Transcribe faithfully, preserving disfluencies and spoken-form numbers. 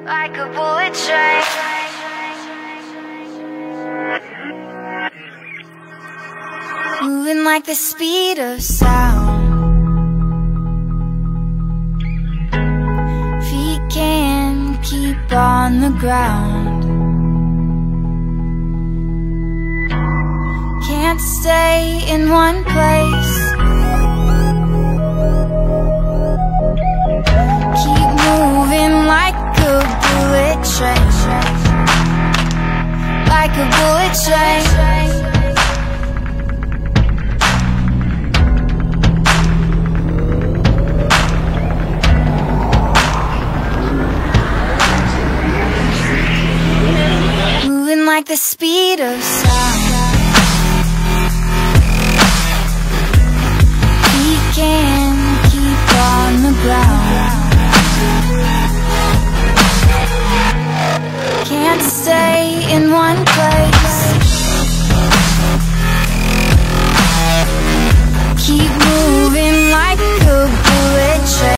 like a bullet train. Moving like the speed of sound. Feet can't keep on the ground. Can't stay in one place. Keep moving like a bullet train. Like a bullet train. Moving like the speed of sound. We can't keep on the ground. Can't stay in one